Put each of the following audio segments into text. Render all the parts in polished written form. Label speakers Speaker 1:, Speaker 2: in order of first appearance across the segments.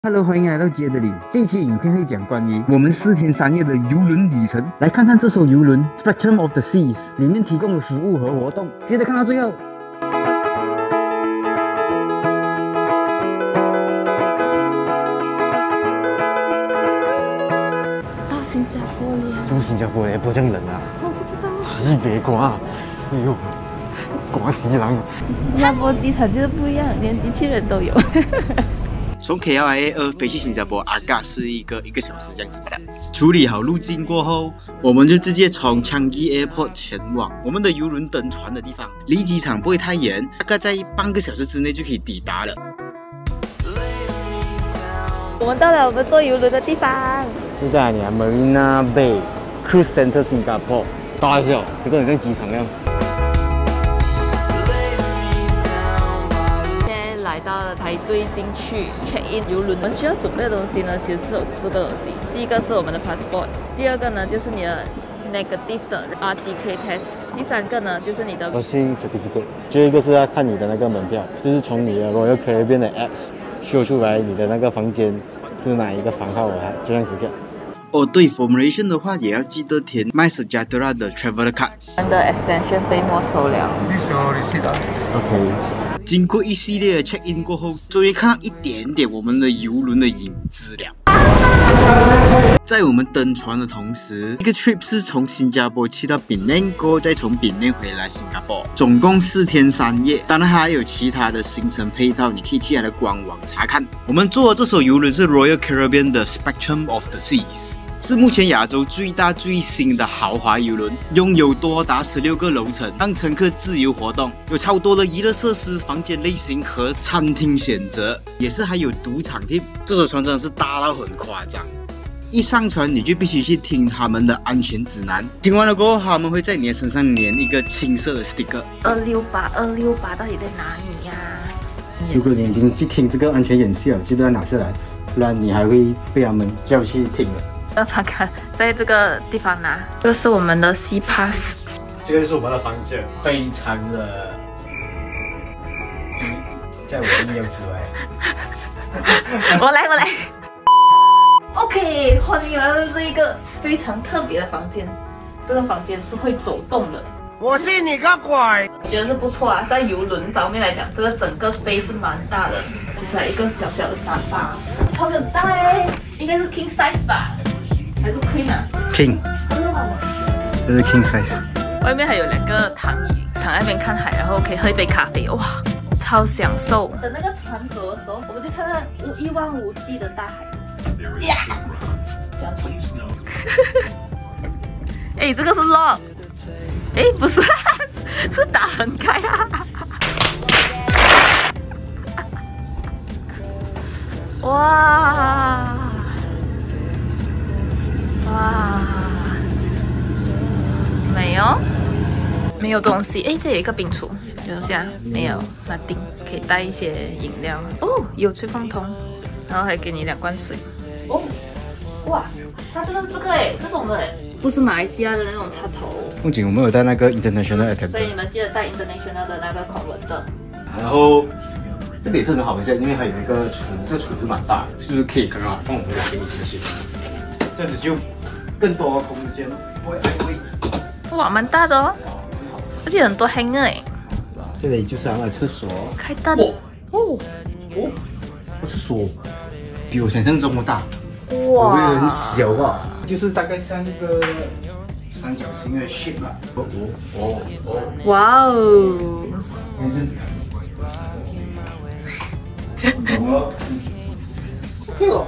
Speaker 1: Hello， 欢迎来到杰德里。这期影片会讲关于我们4天3夜的游轮旅程，来看看这艘游轮 Spectrum of the Seas 里面提供的服务和活动。记得看到最后。
Speaker 2: 到新加坡了，
Speaker 3: 住新加坡也不这样冷啊！
Speaker 2: 我不知道。
Speaker 3: 西北瓜，哎呦，瓜西郎。
Speaker 2: 新加坡机场就是不一样，连机器人都有。
Speaker 4: 从 KLIA2 飞去新加坡阿嘎是一个小时这样子的。处理好路径过后，我们就直接从 Changi Airport 前往我们的游轮登船的地方。离机场不会太远，大概在半个小时之内就可以抵达了。
Speaker 2: 我们到了我们坐游轮的地方，
Speaker 3: 是在哪里啊 ？Marina Bay Cruise Center Singapore。大一下，这个很像机场一样。
Speaker 2: 来到了排队进去 check in 游轮，我们需要准备的东西呢，其实是有4个东西。第一个是我们的 passport， 第二个呢就是你的 negative 的 RTK test， 第3个呢就是你的
Speaker 3: Vaccine certificate。最后一个是要看你的那个门票，就是从你的 Royal Caribbean 的 apps show 出来你的那个房间是哪一个房号，这样子看。
Speaker 4: 哦，对 ，formulation 的话也要记得填 MySejahtera 的 traveler card。
Speaker 2: 我们的 extension 被没收了。
Speaker 3: OK。
Speaker 4: 经过一系列的 check in 过后，终于看到一点点我们的游轮的影子了。在我们登船的同时，一个 trip 是从新加坡去到槟城，过后再从槟城回来新加坡，总共4天3夜。当然还有其他的行程配套，你可以去它的官网查看。我们坐的这艘游轮是 Royal Caribbean 的 Spectrum of the Seas。是目前亚洲最大最新的豪华游轮，拥有多达16个楼层，让乘客自由活动，有超多的娱乐设施、房间类型和餐厅选择，也是还有赌场店。这艘船真的是大到很夸张，一上船你就必须去听他们的安全指南，听完了过后，他们会在你的身上粘一个青色的 sticker。
Speaker 2: 268到底在哪里呀？
Speaker 1: 如果你已经去听这个安全演习了，记得要拿下来，不然你还会被他们叫去听了。
Speaker 2: 让他看，在这个地方拿。这个是我们的 C Pass，
Speaker 3: 这个是我们的房间，非常的，在我的意料之外。
Speaker 2: 我来。OK， 欢迎来到这一个非常特别的房间。这个房间是会走动的。
Speaker 5: 我信你个鬼！
Speaker 2: 我觉得是不错啊，在游轮方面来讲，这个整个 space 是蛮大的。其实还有一个小小的沙发，超级大嘞，应该是 king size 吧？还是 queen 啊
Speaker 1: King， 这是 King size。
Speaker 2: 外面还有2个躺椅，躺在那边看海，然后可以喝一杯咖啡，哇，超享受。等那个船走的时候，我们就看到一望无际的大海。呀，这样冲。哎，这个是 lock。哎，不是，是打很开啊。哇！没有东西。哎，这有一个冰橱，留下没有nothing，可以带一些饮料。哦，有吹风筒，然后还给你2罐水。哦，哇，它这个哎，这是我们的，不是马来西亚的那种插头。
Speaker 1: 不仅我们有带那个 international adapter，
Speaker 2: 所以你们记得带 international 的那个converter。
Speaker 1: 然后这边也是很好一下，因为还有一个橱，这个橱是蛮大的，就是可以刚刚放我们的行李这些，这样子就更多空间，不会挨位置。
Speaker 2: 哇，蛮大的哦，而且很多 hanger 哎。
Speaker 1: 这里就是我们的厕所，
Speaker 2: 开灯
Speaker 1: 哦，厕所比我想象中的大，
Speaker 2: 哇，
Speaker 1: 会很小啊，就是大概像一个三角形的 shape 啦。
Speaker 2: 哇哦！
Speaker 1: 你这样子看。OK 哦。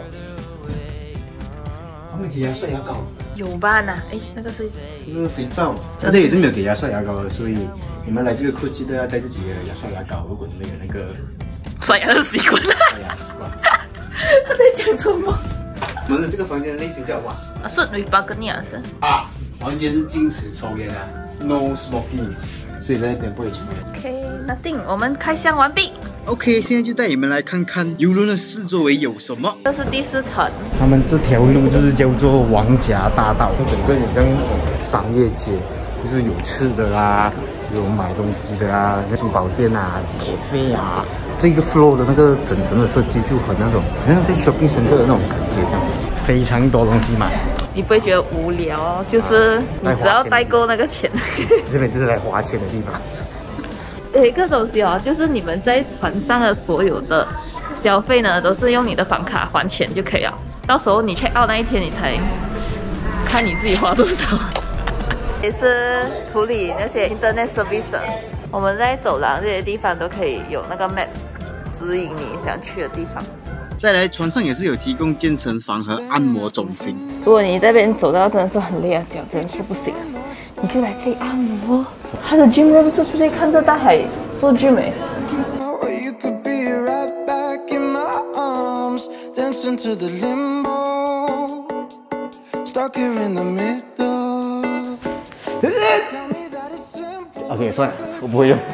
Speaker 1: 他们给牙刷牙膏。
Speaker 2: 有吧呢？哎，那个是
Speaker 1: 这是肥皂，这也是没有给牙刷牙膏的，所以你们来这个 cruise 记得要带自己的牙刷牙膏。如果你们有那个
Speaker 2: 刷牙的习惯，
Speaker 1: 刷牙习惯。
Speaker 2: 他在讲什么？
Speaker 1: 我们的这个房间的类型叫哇
Speaker 2: 顺with balcony 啊是？
Speaker 1: 啊，房间是禁止抽烟啊 ，no smoking， 所以在那边不会抽烟。
Speaker 2: OK，nothing， 我们开箱完毕。
Speaker 4: OK， 现在就带你们来看看游轮的四周围有什么。
Speaker 2: 这是第4层，
Speaker 1: 他们这条路就是叫做王家大道，整个有像商业街，就是有吃的啦，有买东西的啊，珠宝店啊、咖啡啊， 这个 flow 的那个整层的设计就很那种，好像在 shopping center 的那种感觉一样，非常多东西买。
Speaker 2: 你不会觉得无聊哦？就是你只要带够那个钱。
Speaker 1: 这边就是来花钱的地方。
Speaker 2: 有一个东西哦，就是你们在船上的所有的消费呢，都是用你的房卡还钱就可以了。到时候你 check out 那一天，你才看你自己花多少。也是处理那些 internet service。我们在走廊这些地方都可以有那个 map 指引你想去的地方。
Speaker 4: 再来，船上也是有提供健身房和按摩中心。
Speaker 2: 如果你这边走到真的是很累啊，脚真的是不行，你就来这里按摩。他的 gym room 是直接看着大海做 gym 哎。
Speaker 1: OK， 算了，我不会用。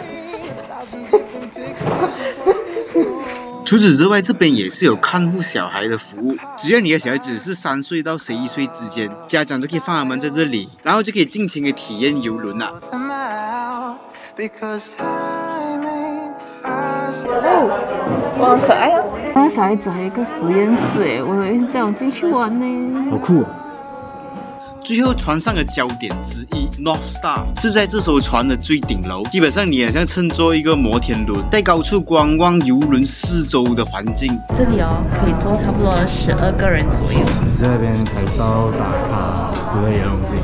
Speaker 4: 除此之外，这边也是有看护小孩的服务。只要你的小孩子是3岁到11岁之间，家长都可以放他们在这里，然后就可以尽情的体验游轮啦。
Speaker 2: 哇，很可爱啊！那个小孩子还有一个实验室哎，我也很想进去玩呢。
Speaker 1: 好酷啊！
Speaker 4: 最后，船上的焦点之一 North Star 是在这艘船的最顶楼，基本上你好像乘坐一个摩天轮，在高处观望游轮四周的环境。
Speaker 2: 这里哦，可以坐差不多12个人左右。
Speaker 1: 在那边拍照打卡之类的东西。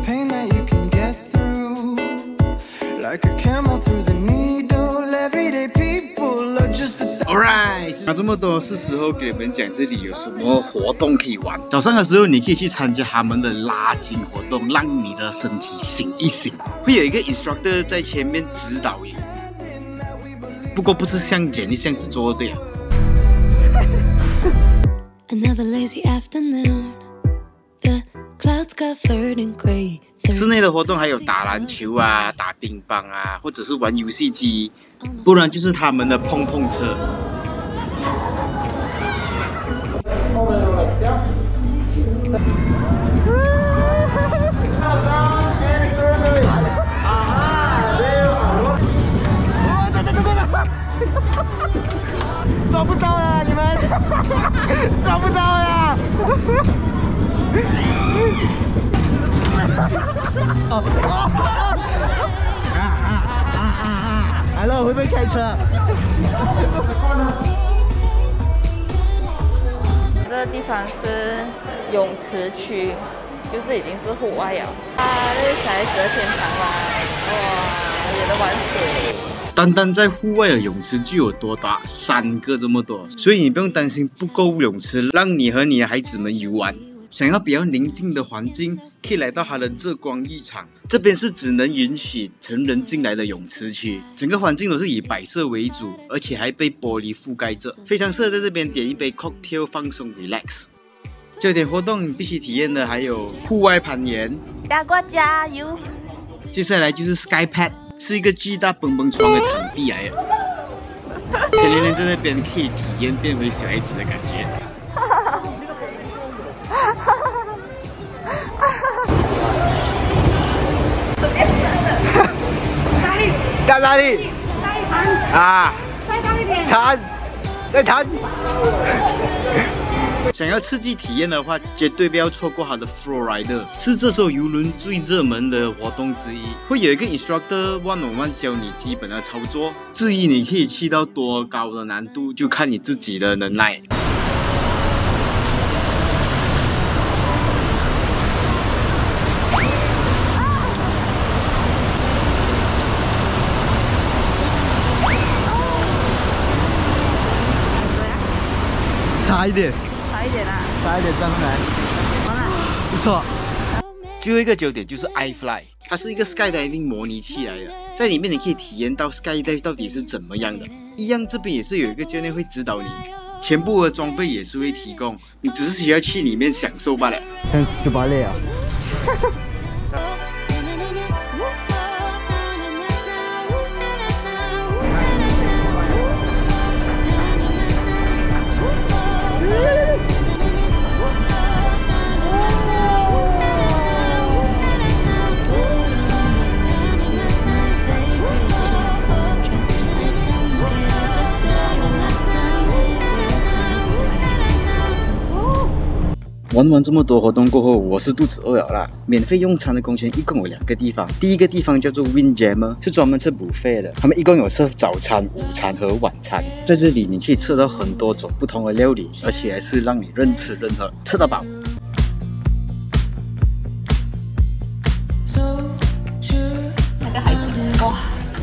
Speaker 4: Alright， 那这么多是时候给你们讲这里有什么活动可以玩。早上的时候你可以去参加他们的拉筋活动，让你的身体醒一醒。会有一个 instructor 在前面指导你，不过不是像Jenny这样子做的呀。室内的活动还有打篮球啊、打乒乓啊，或者是玩游戏机，不然就是他们的碰碰车。
Speaker 1: 抓不到了，你们抓不到了。Hello， 会不会开车？
Speaker 2: 这个地方是泳池区，就是已经是户外了。啊，这是小孩子的天堂啦！哇，有的玩水。
Speaker 4: 单单在户外的泳池就有多达3个这么多，所以你不用担心不够泳池让你和你的孩子们游玩。想要比较宁静的环境，可以来到它的浙光浴场。这边是只能允许成人进来的泳池区，整个环境都是以摆设为主，而且还被玻璃覆盖着，非常适合在这边点一杯 cocktail 放松 relax。这点活动你必须体验的还有户外攀岩，
Speaker 2: 加国加油！
Speaker 4: 接下来就是 Skypad， 是一个巨大蹦蹦床的场地来的，成年人在那边可以体验变回小孩子的感觉。
Speaker 1: 在哪里？啊！弹，再弹。
Speaker 4: 想要刺激体验的话，绝对不要错过它的 Flow Rider， 是这艘游轮最热门的活动之一。会有一个 instructor one-on-one 教你基本的操作，至于你可以去到多高的难度，就看你自己的能耐。
Speaker 1: 差一点，
Speaker 2: 差一点啦，
Speaker 1: 差一点站上来，
Speaker 2: 完了，
Speaker 1: 不错。
Speaker 4: 最后一个焦点就是 iFly， 它是一个 skydiving 模拟器来的，在里面你可以体验到 skydive 到底是怎么样的。一样，这边也是有一个教练会指导你，全部的装备也是会提供，你只是需要去里面享受罢了。
Speaker 1: 像就把累啊。
Speaker 4: 玩完这么多活动过后，我是肚子饿了啦。免费用餐的工钱一共有2个地方，第一个地方叫做 Windjammer， 是专门吃 buffet 的，他们一共有设早餐、午餐和晚餐。在这里你可以吃到很多种不同的料理，而且还是让你任吃任喝，吃到饱。
Speaker 2: 那个孩子，哇！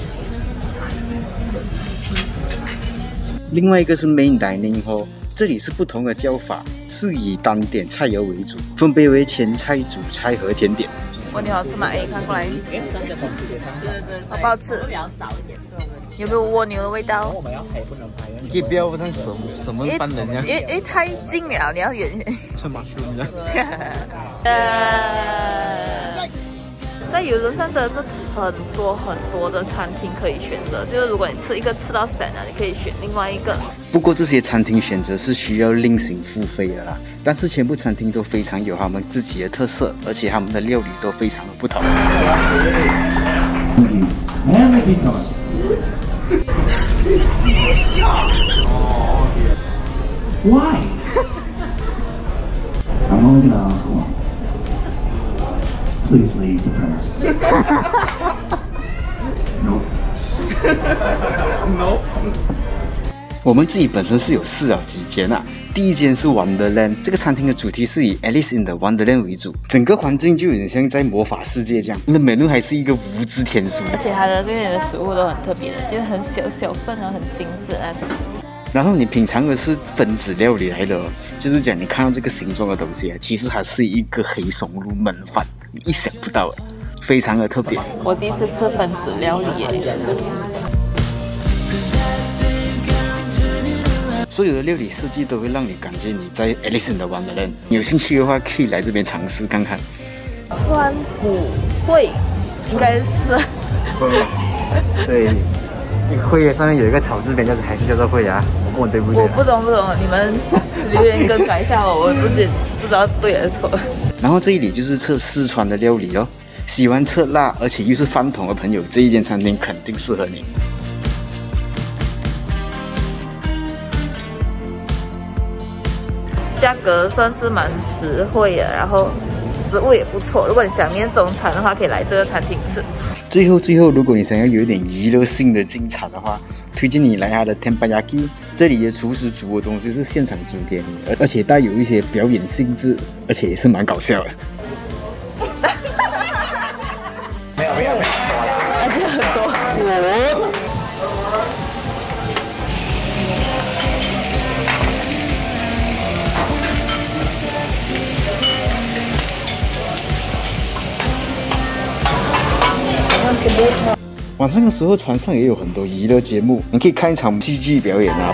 Speaker 4: 另外一个是 Main Dining Hall， 这里是不同的叫法，是以单点菜肴为主，分别为前菜、主菜和甜点。
Speaker 2: 蜗牛好吃吗？哎，看过来，好不好吃？有没有蜗牛的味道？
Speaker 3: 你可以不要像什么般人一样，
Speaker 2: 因为太近了，你要远远。
Speaker 3: 像马修一样。
Speaker 2: 在游轮上真的是很多的餐厅可以选择，就是如果你吃到散了，你可以选另外一个。
Speaker 4: 不过这些餐厅选择是需要另行付费的啦，但是全部餐厅都非常有他们自己的特色，而且他们的料理都非常的不同。
Speaker 5: Why? I'm only gonna ask once. Please leave the premise. No.
Speaker 3: No。
Speaker 4: 我们自己本身是有试了几间啊，第一间是 Wonderland， 这个餐厅的主题是以 Alice in the Wonderland 为主，整个环境就有点像在魔法世界这样。那美 e 还是一个无字天书，
Speaker 2: 而且它的这边的食物都很特别的，就是很小份然后很精致那种。
Speaker 4: 然后你品尝的是分子料理来的，就是讲你看到这个形状的东西啊，其实它是一个黑松露焖饭，你意想不到，非常的特别。
Speaker 2: 我第一次吃分子料理耶。
Speaker 4: 所有的料理设计都会让你感觉你在 Alice in the Wonderland， 有兴趣的话可以来这边尝试看看。
Speaker 2: 川普会应该是。
Speaker 3: 对。会上面有一个草字边，还是叫做会啊？我问对不对？
Speaker 2: 我不懂，你们留言更改一下我不知道对还是错。
Speaker 4: 然后这里就是吃四川的料理哦，喜欢吃辣而且又是饭桶的朋友，这一间餐厅肯定适合你。
Speaker 2: 价格算是蛮实惠的，然后食物也不错。如果你想念中餐的话，可以来这个餐厅吃。
Speaker 4: 最后，如果你想要有一点娱乐性的进餐的话，推荐你来它的 Teppanyaki。这里的厨师煮的东西是现场煮给你，而且带有一些表演性质，而且也是蛮搞笑的。
Speaker 3: 没有，
Speaker 2: 而且很多。
Speaker 4: 晚上的时候，船上也有很多娱乐节目，你可以看一场戏剧表演啊，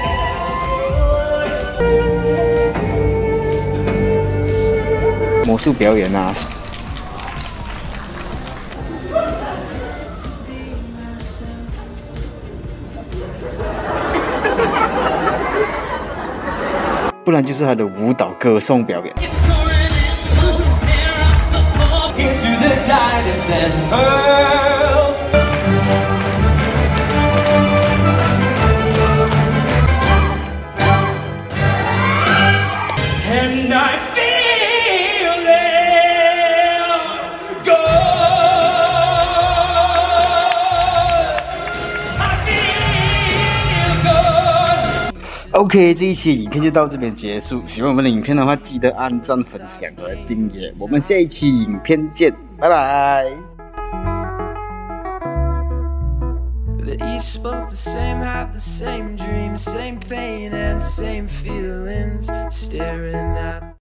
Speaker 4: 魔术表演啊。不然就是他的舞蹈歌颂表演。OK， 这一期影片就到这边结束。喜欢我们的影片的话，记得按赞、分享和订阅。我们下一期影片见，拜拜。That each spoke the same, had the same dreams, same pain and same feelings, staring at